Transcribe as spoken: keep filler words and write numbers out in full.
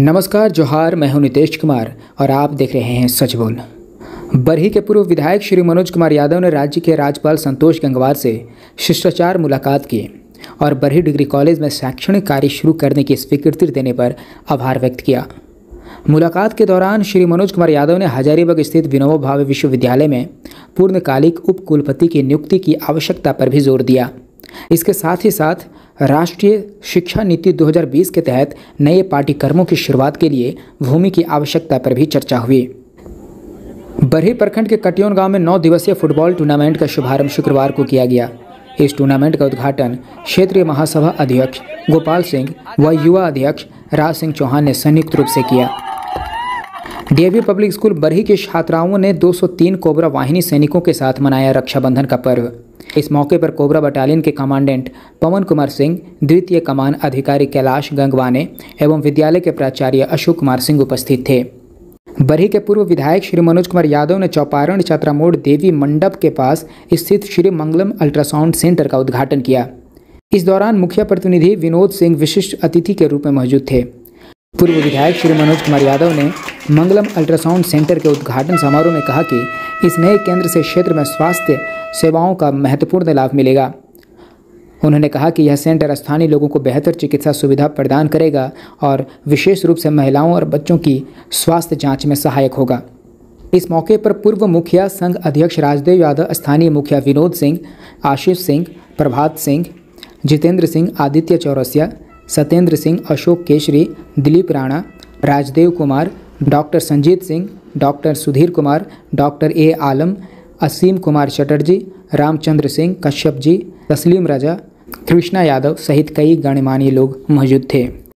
नमस्कार, जोहार। मैं हूं नितेश कुमार और आप देख रहे हैं सच बोल। बरही के पूर्व विधायक श्री मनोज कुमार यादव ने राज्य के राज्यपाल संतोष गंगवार से शिष्टाचार मुलाकात की और बरही डिग्री कॉलेज में शैक्षणिक कार्य शुरू करने की स्वीकृति देने पर आभार व्यक्त किया। मुलाकात के दौरान श्री मनोज कुमार यादव ने हजारीबाग स्थित विनोबा भावे विश्वविद्यालय में पूर्णकालिक उप कुलपति की नियुक्ति की आवश्यकता पर भी जोर दिया। इसके साथ ही साथ राष्ट्रीय शिक्षा नीति दो हज़ार बीस के तहत नए पाठ्यक्रमों की शुरुआत के लिए भूमि की आवश्यकता पर भी चर्चा हुई। बरही प्रखंड के कटियोन गांव में नौ दिवसीय फुटबॉल टूर्नामेंट का शुभारंभ शुक्रवार को किया गया। इस टूर्नामेंट का उद्घाटन क्षेत्रीय महासभा अध्यक्ष गोपाल सिंह व युवा अध्यक्ष राज सिंह चौहान ने संयुक्त रूप से किया। डीएवी पब्लिक स्कूल बरही के छात्राओं ने दो सौ तीन कोबरा वाहिनी सैनिकों के साथ मनाया रक्षाबंधन का पर्व। इस मौके पर कोबरा बटालियन के कमांडेंट पवन कुमार सिंह, द्वितीय कमान अधिकारी कैलाश गंगवाने एवं विद्यालय के प्राचार्य अशोक कुमार सिंह उपस्थित थे। बरही के पूर्व विधायक श्री मनोज कुमार यादव ने चौपारण छात्रा मोड़ देवी मंडप के पास स्थित श्री मंगलम अल्ट्रासाउंड सेंटर का उद्घाटन किया। इस दौरान मुख्य प्रतिनिधि विनोद सिंह विशिष्ट अतिथि के रूप में मौजूद थे। पूर्व विधायक श्री मनोज कुमार यादव ने मंगलम अल्ट्रासाउंड सेंटर के उद्घाटन समारोह में कहा कि इस नए केंद्र से क्षेत्र में स्वास्थ्य सेवाओं का महत्वपूर्ण लाभ मिलेगा। उन्होंने कहा कि यह सेंटर स्थानीय लोगों को बेहतर चिकित्सा सुविधा प्रदान करेगा और विशेष रूप से महिलाओं और बच्चों की स्वास्थ्य जांच में सहायक होगा। इस मौके पर पूर्व मुखिया संघ अध्यक्ष राजदेव यादव, स्थानीय मुखिया Vinod Singh, Ashish Singh, Prabhat Singh, Jitendra Singh, Aditya Chaurasia, Satyendra Singh, Ashok Keshari, Dilip Rana, Rajdev Kumar, doctor Sanjeet Singh, doctor Sudhir Kumar, doctor A Alam, Aseem Kumar Chatterjee, Ramchandra Singh, Kashyap ji, Taslim Raja, Krishna Yadav सहित कई गणमान्य लोग मौजूद थे।